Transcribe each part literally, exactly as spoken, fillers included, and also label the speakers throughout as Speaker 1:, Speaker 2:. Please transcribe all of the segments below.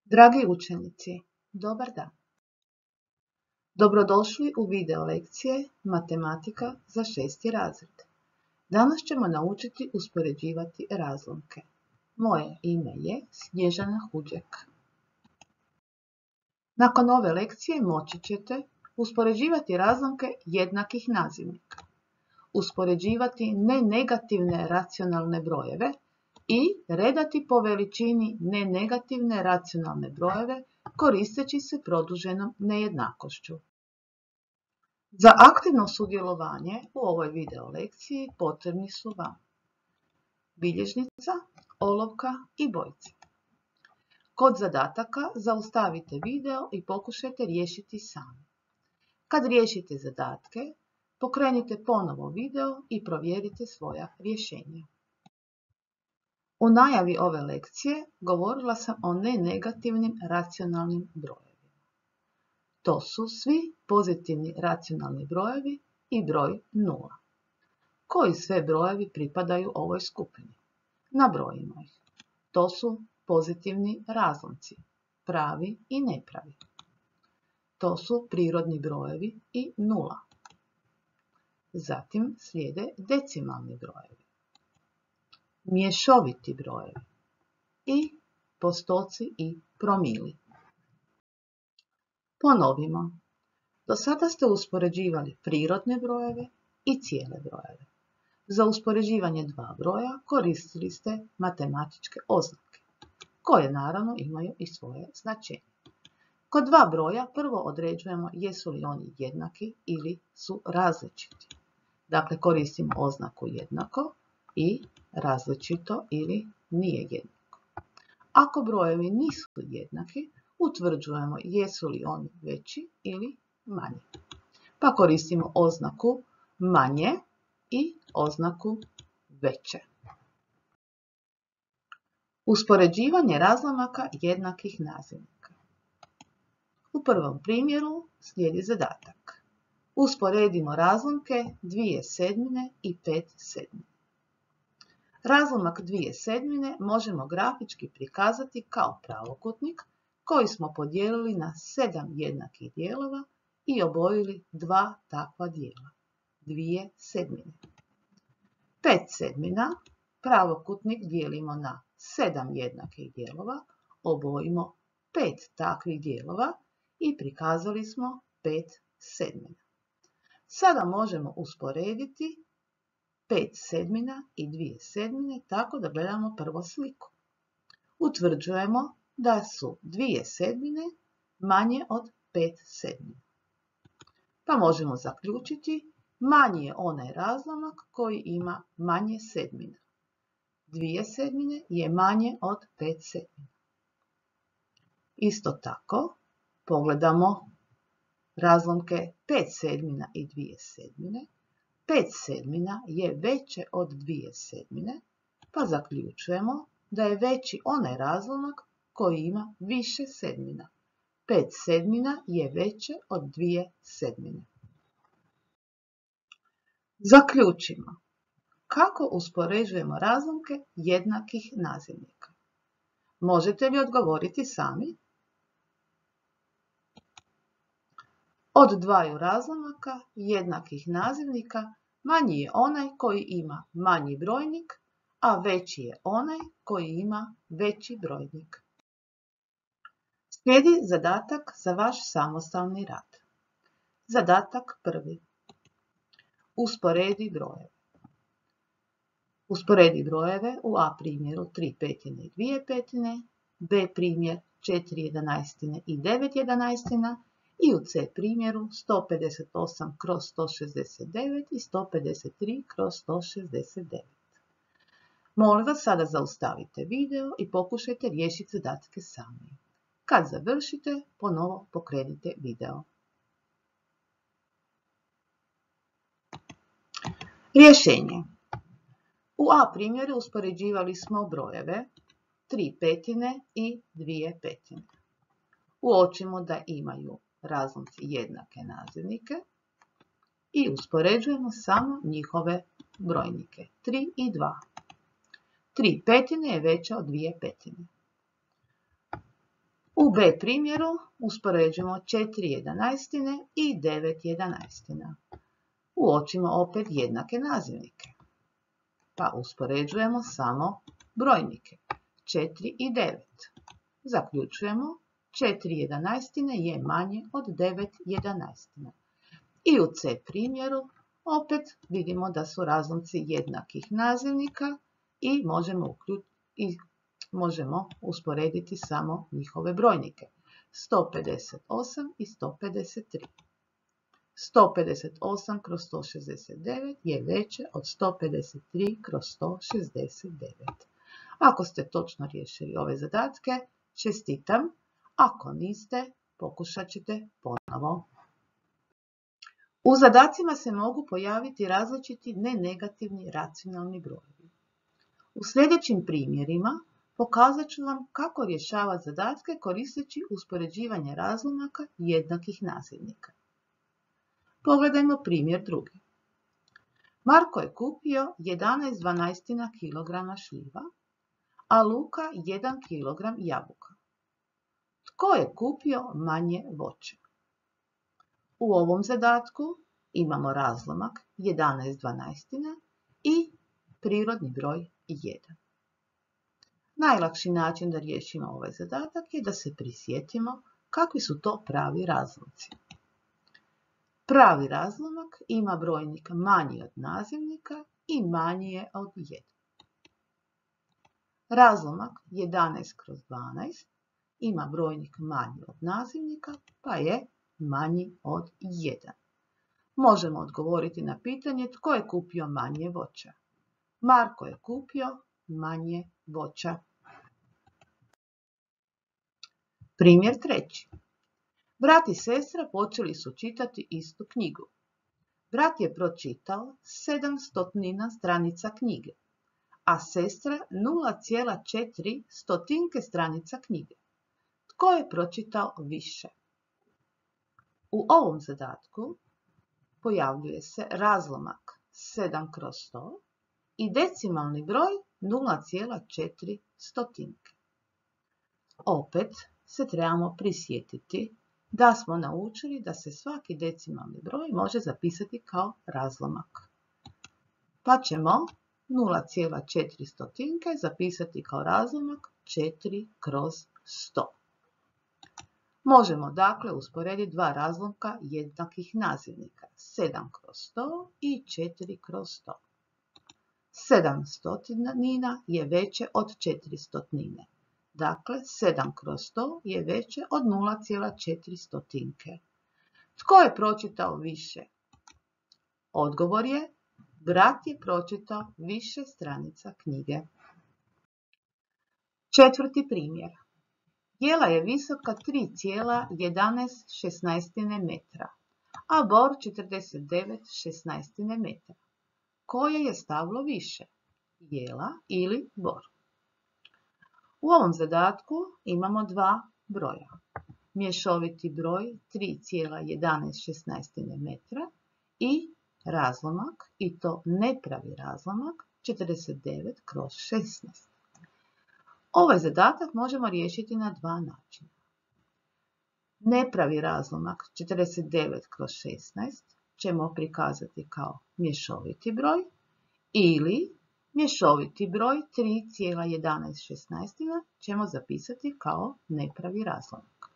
Speaker 1: Dragi učenici, dobar dan. Dobrodošli u video lekcije Matematika za šesti razred. Danas ćemo naučiti uspoređivati razlomke. Moje ime je Snježana Huđek. Nakon ove lekcije moći ćete uspoređivati razlomke jednakih nazivnika, uspoređivati nenegativne racionalne brojeve i redati po veličini nenegativne racionalne brojeve koristeći se produženom nejednakošću. Za aktivno sudjelovanje u ovoj video lekciji potrebni su vam bilježnica, olovka i bojice. Kod zadataka zaustavite video i pokušajte riješiti sami. Kad riješite zadatke, pokrenite ponovo video i provjerite svoja rješenja. U najavi ove lekcije govorila sam o nenegativnim racionalnim brojevima. To su svi pozitivni racionalni brojevi i broj nula. Koji sve brojevi pripadaju ovoj skupini? Nabrojimo ih. To su pozitivni razlomci, pravi i nepravi. To su prirodni brojevi i nula. Zatim slijede decimalni brojevi, mješoviti brojevi i postoci i promili. Ponovimo. Do sada ste uspoređivali prirodne brojeve i cijele brojeve. Za uspoređivanje dva broja koristili ste matematičke oznake, koje naravno imaju i svoje značenje. Kod dva broja prvo određujemo jesu li oni jednaki ili su različiti. Dakle, koristimo oznaku jednako i različito ili nije jednako. Ako brojevi nisu jednaki, utvrđujemo jesu li oni veći ili manji. Pa koristimo oznaku manje i oznaku veće. Uspoređivanje razlomaka jednakih nazivnika. U prvom primjeru slijedi zadatak. Usporedimo razlomke dvije sedmine i pet sedmine. Razlomak dvije sedmine možemo grafički prikazati kao pravokutnik koji smo podijelili na sedam jednakih dijelova i obojili dva takva dijela, dvije sedmine. pet sedmina pravokutnik dijelimo na sedam jednakih dijelova, obojimo pet takvih dijelova i prikazali smo pet sedmina. Sada možemo usporediti pet sedmina i dvije sedmine tako da gledamo prvo sliku. Utvrđujemo da su dvije sedmine manje od pet sedmina. Pa možemo zaključiti manji je onaj razlomak koji ima manje sedmina. dvije sedmine je manje od pet sedmina. Isto tako pogledamo razlomke pet sedmina i dvije sedmine. pet sedmina je veće od dvije sedmine, pa zaključujemo da je veći onaj razlomak koji ima više sedmina. pet sedmina je veće od dvije sedmine. Zaključimo. Kako uspoređujemo razlomke jednakih nazivnika? Možete li odgovoriti sami? Od dvaju razlomaka jednakih nazivnika manji je onaj koji ima manji brojnik, a veći je onaj koji ima veći brojnik. Slijedi zadatak za vaš samostalni rad. Zadatak prvi. Usporedi brojeve. Usporedi brojeve u A primjeru tri petine i dvije petine, B primjer četiri jedanaestine i devet jedanaestina i u C primjeru sto pedeset osam kroz sto šezdeset devet i sto pedeset tri kroz sto šezdeset devet. Molim vas sada zaustavite video i pokušajte riješiti zadatke sami. Kad završite, ponovo pokrenite video. Rješenje. U A primjeru uspoređivali smo brojeve tri petine i dvije petine. Uočimo da imaju razlomci jednake nazivnike i uspoređujemo samo njihove brojnike, tri i dva. tri petine je veća od dvije petine. U U B primjeru uspoređujemo četiri jedanaestine i devet jedanaestina. Uočimo opet jednake nazivnike, pa uspoređujemo samo brojnike, četiri i devet. Zaključujemo, četiri jedanaestine je manje od devet jedanaestina. I u C primjeru opet vidimo da su razlomci jednakih nazivnika i možemo, uključ... i možemo usporediti samo njihove brojnike, sto pedeset osam i sto pedeset tri. sto pedeset osam kroz sto šezdeset devet je veće od sto pedeset tri kroz sto šezdeset devet. Ako ste točno riješili ove zadatke, čestitam. Ako niste, pokušat ćete ponovo. U zadacima se mogu pojaviti različiti nenegativni racionalni brojevi. U sljedećim primjerima pokazat ću vam kako rješavati zadatke koristeći uspoređivanje razlomaka jednakih nazivnika. Pogledajmo primjer drugi. Marko je kupio jedanaest dvanaestina kilograma šljiva, a Luka jedan kilogram jabuka. Tko je kupio manje voća? U ovom zadatku imamo razlomak jedanaest dvanaestina i prirodni broj jedan. Najlakši način da riješimo ovaj zadatak je da se prisjetimo kakvi su to pravi razlomci. Pravi razlomak ima brojnik manji od nazivnika i manji je od jedan. Razlomak jedanaest kroz dvanaest ima brojnik manji od nazivnika pa je manji od jedan. Možemo odgovoriti na pitanje tko je kupio manje voća. Marko je kupio manje voća. Primjer treći. Brat i sestra počeli su čitati istu knjigu. Brat je pročitao sedam stotina stranica knjige, a sestra nula zarez četiri stotinke stranica knjige. Tko je pročitao više? U ovom zadatku pojavljuje se razlomak sedam kroz sto i decimalni broj nula zarez četiri stotinke. Opet se trebamo prisjetiti da smo naučili da se svaki decimalni broj može zapisati kao razlomak. Pa ćemo nula zarez četiri stotinke zapisati kao razlomak četiri kroz sto. Možemo dakle usporediti dva razlomka jednakih nazivnika, sedam kroz sto i četiri kroz sto. sedam stotinina je veće od četiri stotine. Dakle, sedam kroz sto je veće od nula zarez četiri stotinke. Tko je pročitao više? Odgovor je, brat je pročitao više stranica knjige. Četvrti primjer. Jela je visoka tri zarez jedanaest šesnaestine metra, a Bor četrdeset devet šesnaestine metra. Koje je stablo više? Jela ili Bor? U ovom zadatku imamo dva broja. Mješoviti broj tri zarez jedanaest šesnaestine metra i razlomak, i to nepravi razlomak, četrdeset devet kroz šesnaest. Ovaj zadatak možemo riješiti na dva načina. Nepravi razlomak četrdeset devet kroz šesnaest ćemo prikazati kao mješoviti broj ili mješoviti broj tri zarez jedanaest šesnaestina ćemo zapisati kao nepravi razlomak.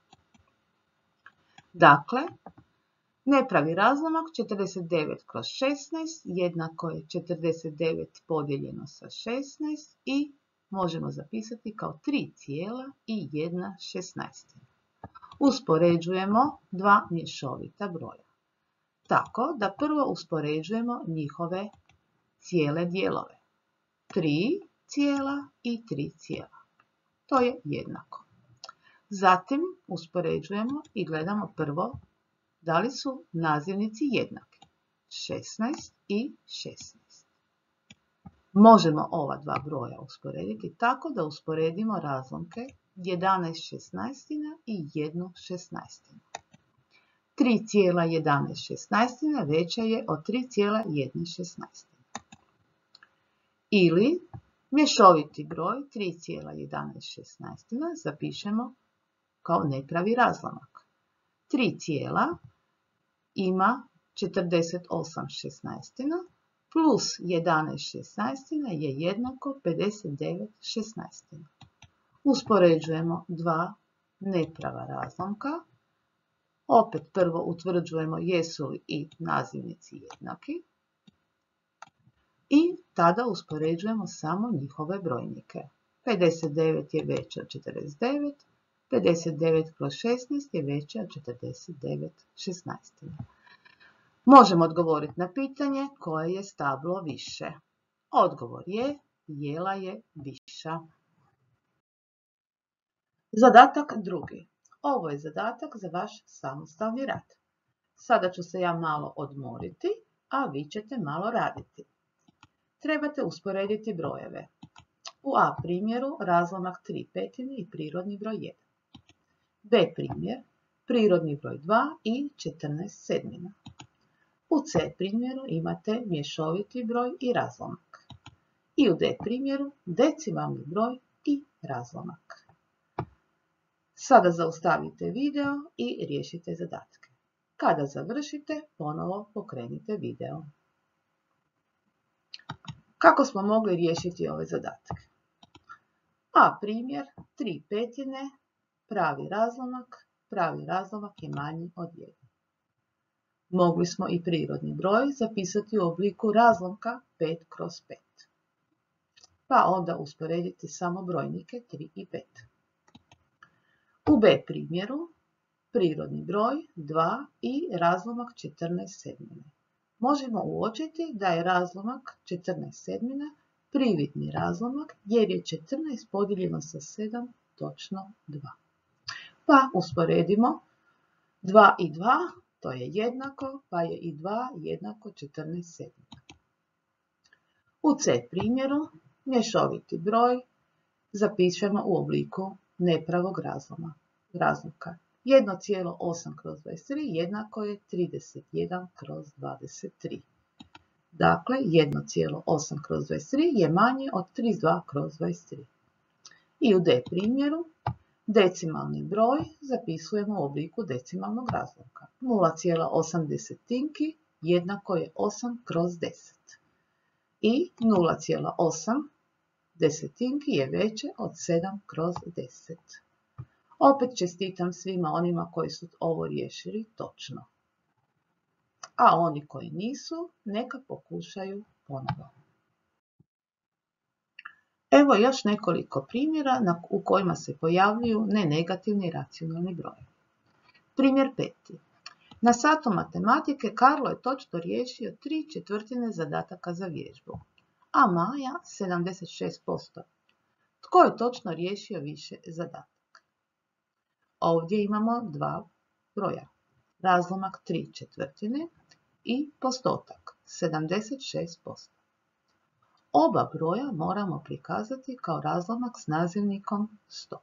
Speaker 1: Dakle, nepravi razlomak četrdeset devet kroz šesnaest jednako je četrdeset devet podijeljeno sa šesnaest i možemo zapisati kao tri zarez jedna šesnaestina. Uspoređujemo dva mješovita broja. Tako da prvo uspoređujemo njihove cijele dijelove. tri cijela i tri cijela. To je jednako. Zatim uspoređujemo i gledamo prvo da li su nazivnici jednaki. šesnaest i šesnaest. Možemo ova dva broja usporediti tako da usporedimo razlomke jedanaest šesnaestina i jedna šesnaestina. tri zarez jedanaest šesnaestina veća je od tri zarez jedna šesnaestina. Ili mješoviti broj tri zarez jedanaest šesnaestina zapišemo kao nepravi razlomak. tri cijela ima četrdeset osam šesnaestina plus jedanaest šesnaestina je jednako pedeset devet šesnaestina. Uspoređujemo dva neprava razlomka. Opet prvo utvrđujemo jesu li i nazivnici jednaki i tada uspoređujemo samo njihove brojnike. pedeset devet je veće od četrdeset devet, pedeset devet kroz šesnaest je veće od četrdeset devet šesnaestina. Možemo odgovoriti na pitanje koje je stablo više. Odgovor je jela je viša. Zadatak drugi. Ovo je zadatak za vaš samostalni rad. Sada ću se ja malo odmoriti, a vi ćete malo raditi. Trebate usporediti brojeve. U A primjeru razlomak tri petine i prirodni broj jedan. B primjer prirodni broj dva i četrnaest sedmina. U C primjeru imate mješoviti broj i razlomak. I u D primjeru decimalni broj i razlomak. Sada zaustavite video i riješite zadatke. Kada završite, ponovo pokrenite video. Kako smo mogli riješiti ove zadatke? A primjer, tri petine, pravi razlomak, pravi razlomak je manji od jedan. Mogli smo i prirodni broj zapisati u obliku razlomka pet kroz pet. Pa onda usporediti samo brojnike tri i pet. U B primjeru prirodni broj dva i razlomak četrnaest sedmina. Možemo uočiti da je razlomak četrnaest sedmina prividni razlomak jer je četrnaest podijeljeno sa sedam točno dva. Pa usporedimo dva i dva, to je jednako, pa je i dva jednako četrnaest sedmina. U C primjeru mješoviti broj zapišemo u obliku nepravog razlomka. jedno zarez osam kroz dvadeset tri jednako je trideset jedan kroz dvadeset tri. Dakle, jedno zarez osam kroz dvadeset tri je manje od trideset dva kroz dvadeset tri. I u D primjeru decimalni broj zapisujemo u obliku decimalnog razlomka. nula zarez osam desetinki jednako je osam kroz deset. I nula zarez osam desetinki je veće od sedam kroz deset. Opet čestitam svima onima koji su ovo riješili točno. A oni koji nisu, neka pokušaju ponovo. Evo još nekoliko primjera u kojima se pojavljuju nenegativni racionalni broj. Primjer peti. Na satu matematike Karlo je točno riješio tri četvrtine zadataka za vježbu, a Maja sedamdeset šest posto. Tko je točno riješio više zadataka? Ovdje imamo dva broja, razlomak tri četvrtine i postotak sedamdeset šest posto. Oba broja moramo prikazati kao razlomak s nazivnikom sto.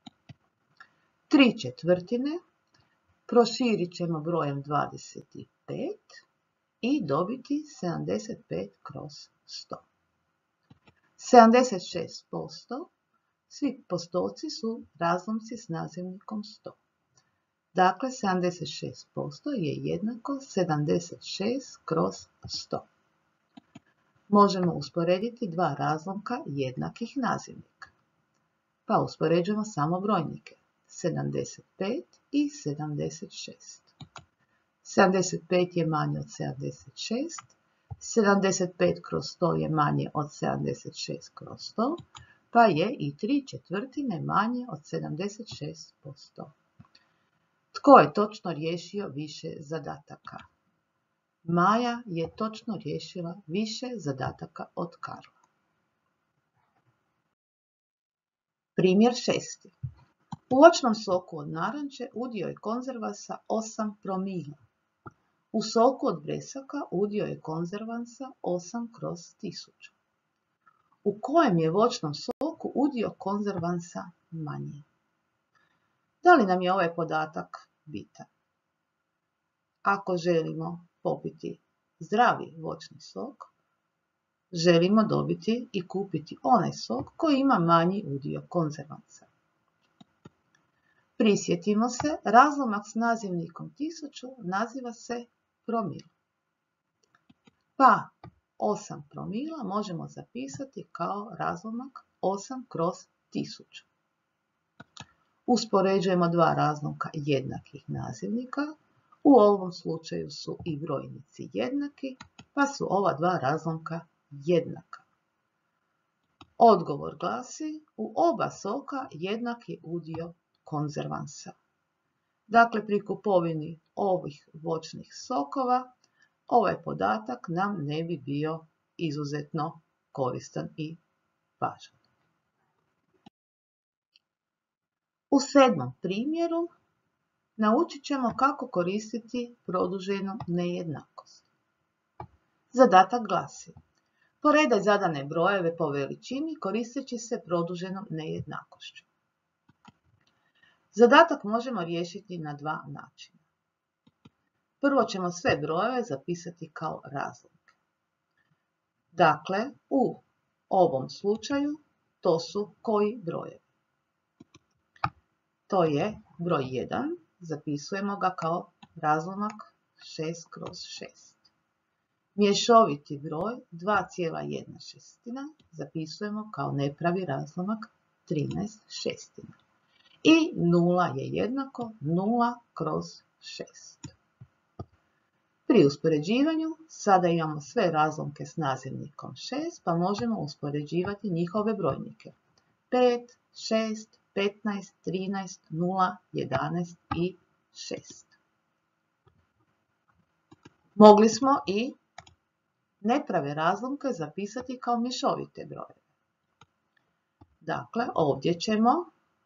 Speaker 1: tri četvrtine proširit ćemo brojem dvadeset pet i dobiti sedamdeset pet kroz sto. sedamdeset šest posto, svi postoci su razlomci s nazivnikom sto. Dakle, sedamdeset šest posto je jednako sedamdeset šest kroz sto. Možemo usporediti dva razlomka jednakih nazivnika. Pa uspoređujemo samo brojnike. sedamdeset pet i sedamdeset šest. sedamdeset pet je manje od sedamdeset šest. sedamdeset pet kroz sto je manje od sedamdeset šest kroz sto. Pa je i tri četvrtine manje od sedamdeset šest posto. Tko je točno riješio više zadataka? Maja je točno riješila više zadataka od Karla. Primjer šesti. U voćnom soku od naranče udio je konzervansa osam promila. U soku od bresaka udio je konzervansa osam kroz tisuću. U kojem je voćnom soku udio konzervansa manji? Da li nam je ovaj podatak bitan? Ako želimo popiti zdravi voćni sok, želimo dobiti i kupiti onaj sok koji ima manji udio konzervansa. Prisjetimo se, razlomak s nazivnikom tisuću naziva se promil. Pa osam promila možemo zapisati kao razlomak osam kroz tisuću. Uspoređujemo dva razlomka jednakih nazivnika. U ovom slučaju su i brojnici jednaki, pa su ova dva razlomka jednaka. Odgovor glasi, u oba soka jednak je udio konzervansa. Dakle, pri kupovini ovih voćnih sokova, ovaj podatak nam ne bi bio izuzetno koristan i važan. U sedmom primjeru naučit ćemo kako koristiti produženu nejednakost. Zadatak glasi: poredaj zadane brojeve po veličini koristeći se produženom nejednakošću. Zadatak možemo riješiti na dva načina. Prvo ćemo sve brojeve zapisati kao razlomke. Dakle, u ovom slučaju to su koji brojevi? To je broj jedan, zapisujemo ga kao razlomak šest kroz šest. Mješoviti broj dva cijela jedna šestina zapisujemo kao nepravi razlomak trinaest šestina. I nula je jednako nula kroz šest. Pri uspoređivanju sada imamo sve razlomke s nazivnikom šest, pa možemo uspoređivati njihove brojnike. pet, šest, petnaest, trinaest, nula, jedanaest i šest. Mogli smo i neprave razlomke zapisati kao mješovite brojeve. Dakle, ovdje ćemo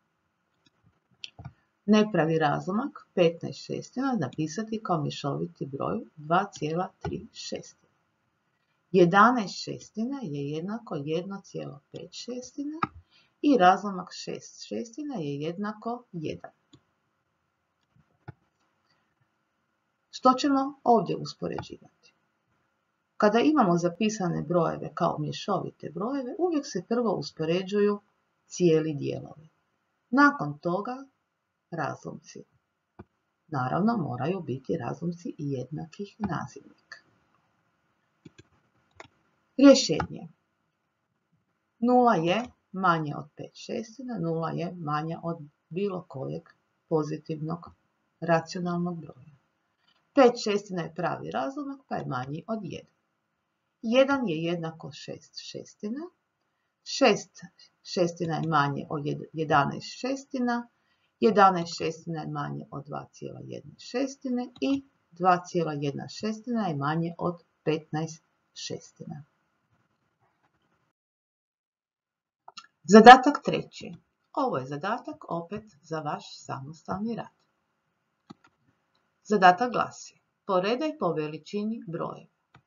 Speaker 1: nepravi razlomak petnaest šestina napisati kao mješoviti broj dva cijela tri šestina. jedanaest šestina je jednako jedan cijela pet šestina i razlomak šest šestina je jednako jedan. Što ćemo ovdje uspoređivati? Kada imamo zapisane brojeve kao mješovite brojeve, uvijek se prvo uspoređuju cijeli dijelovi. Nakon toga razlomci. Naravno, moraju biti razlomci jednakih nazivnika. Rješenje. nula je manje od pet šestina, nula je manja od bilo kojeg pozitivnog racionalnog broja. pet šestina je pravi razlomak, pa je manji od jedan. jedan je jednako šest šestina, šest šestina je manje od jedanaest šestina, jedanaest šestina je manje od dva cijela jedna šestina i dva cijela jedna šestina je manje od petnaest šestina. Zadatak treći. Ovo je zadatak opet za vaš samostalni rad. Zadatak glasi: poredaj po veličini brojeva.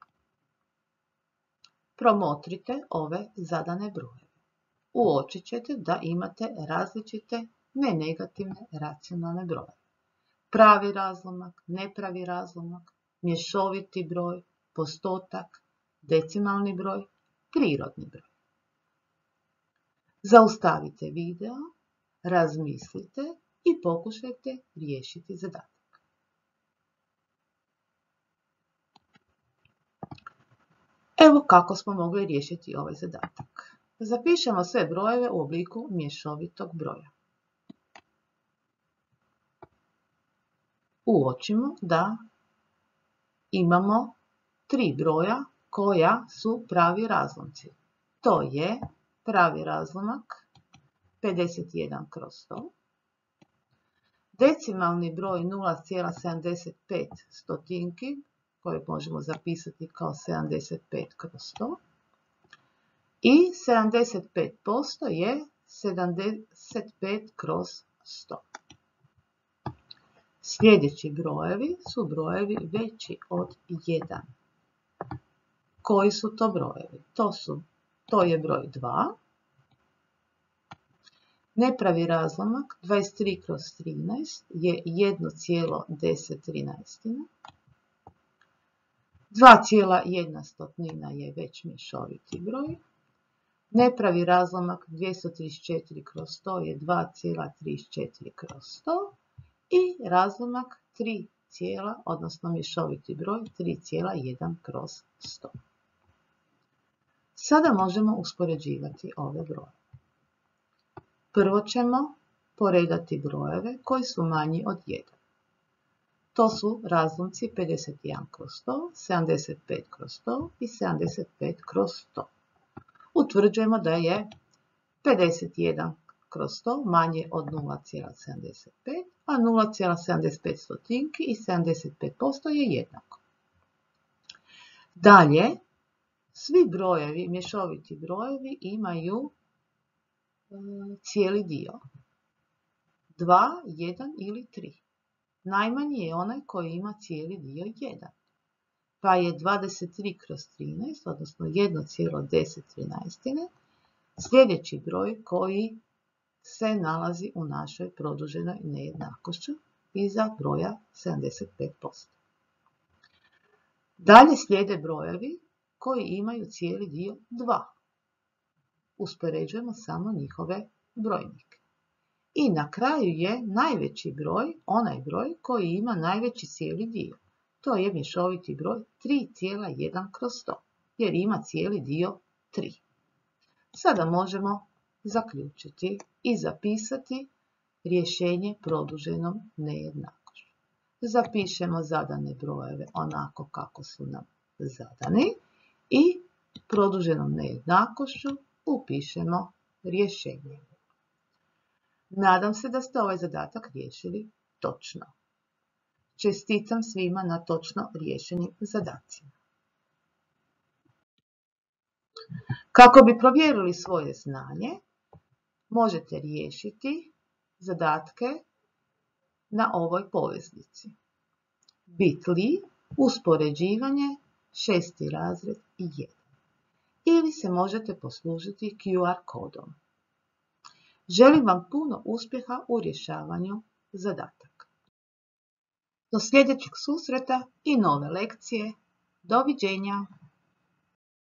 Speaker 1: Promotrite ove zadane brojeve. Uočit ćete da imate različite nenegativne racionalne brojeve. Pravi razlomak, nepravi razlomak, mješoviti broj, postotak, decimalni broj, prirodni broj. Zaustavite video, razmislite i pokušajte riješiti zadatak. Evo kako smo mogli riješiti ovaj zadatak. Zapišemo sve brojeve u obliku mješovitog broja. Uočimo da imamo tri broja koja su pravi razlomci. To je pravi razlomak pedeset jedan kroz sto, decimalni broj nula cijela sedamdeset pet stotinki, koje možemo zapisati kao sedamdeset pet kroz sto, i sedamdeset pet posto je sedamdeset pet kroz sto. Sljedeći brojevi su brojevi veći od jedan. Koji su to brojevi? To, su, to je broj dva, nepravi razlomak dvadeset tri kroz trinaest je jedan cijela deset trinaestina, dva cijela jedna stotina je već mješoviti broj, Nepravi razlomak dvjesto trideset četiri kroz sto je dva zarez trideset četiri kroz sto i razlomak tri, odnosno mješoviti broj tri zarez jedan kroz sto. Sada možemo uspoređivati ove brojeve. Prvo ćemo poredati brojeve koji su manji od jedan. To su razlomci pedeset jedan kroz sto, sedamdeset pet kroz sto i sedamdeset pet kroz sto. Utvrđujemo da je pedeset jedan kroz sto manje od nula zarez sedamdeset pet, a nula zarez sedamdeset pet stotinki i sedamdeset pet posto je jednako. Dalje, svi brojevi, mješoviti brojevi imaju e, cijeli dio. dva, jedan ili tri. Najmanji je onaj koji ima cijeli dio jedan. Pa je dvadeset tri kroz trinaest, odnosno jedan zarez deset trinaestine, sljedeći broj koji se nalazi u našoj produženoj nejednakošću iza broja sedamdeset pet posto. Dalje slijede brojevi koji imaju cijeli dio dva. Uspoređujemo samo njihove brojnike. I na kraju je najveći broj, onaj broj koji ima najveći cijeli dio. To je mješoviti broj tri zarez jedan kroz sto, jer ima cijeli dio tri. Sada možemo zaključiti i zapisati rješenje produženom nejednakošću. Zapišemo zadane brojeve onako kako su nam zadani i produženom nejednakošću upišemo rješenje. Nadam se da ste ovaj zadatak riješili točno. Čestitam svima na točno riješenim zadacima. Kako bi provjerili svoje znanje, možete riješiti zadatke na ovoj poveznici. Bit.ly uspoređivanje šesti razred i jedan. Ili se možete poslužiti Q R kodom. Želim vam puno uspjeha u rješavanju zadataka. Do sljedećeg susreta i nove lekcije. Doviđenja!